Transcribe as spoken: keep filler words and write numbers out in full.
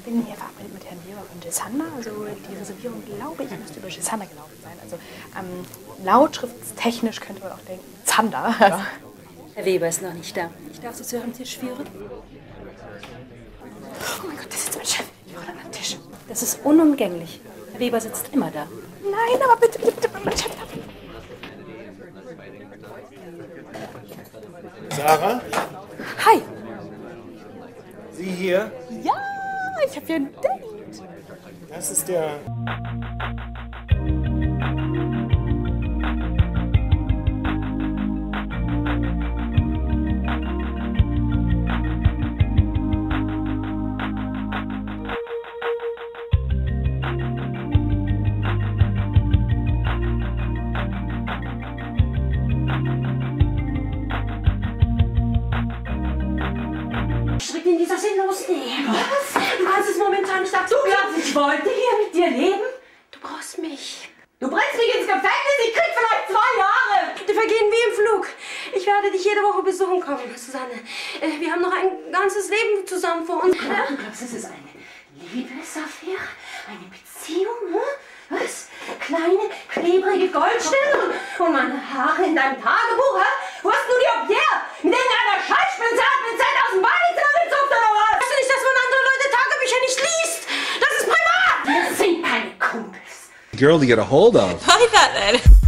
bin hier verabredet mit Herrn Weber von Gisander. Also die Reservierung, glaube ich, müsste über Gisander gelaufen sein. Also ähm, lautschriftstechnisch könnte man auch denken, Zander. Ja. Herr Weber ist noch nicht da. Ich darf Sie zu Ihrem Tisch führen. Oh mein Gott, das ist mein Chef. Ich brauche einen Tisch. Das ist unumgänglich. Herr Weber sitzt immer da. Nein, aber bitte, bitte, bitte, mein Chef. Sarah? Hi. Sie hier? Ja, ich habe hier ein Date. Das ist der... Strick in dieser sinnlosen Ehe. Was? Du kannst es momentan nicht akzeptieren. Du glaubst, ich wollte hier mit dir leben? Du brauchst mich. Du bringst mich ins Gefängnis, ich krieg vielleicht zwei Jahre. Die vergehen wie im Flug. Ich werde dich jede Woche besuchen kommen, Susanne. Äh, wir haben noch ein ganzes Leben zusammen vor uns. Ja? Du glaubst, es ist eine Liebesaffäre? Eine Beziehung? Hm? Was? Kleine, klebrige Goldstücke und meine Haare in deinem Tagebuch? Hä? Wo hast du die ob her? Mit irgendeiner Scheißspinze hat mir Zeit aus dem Badezimmer gezupft oder was? Weißt du nicht, dass man andere Leute Tagebücher nicht liest? Das ist privat! Wir sind keine Kumpels. Girl to get a hold of. I got that.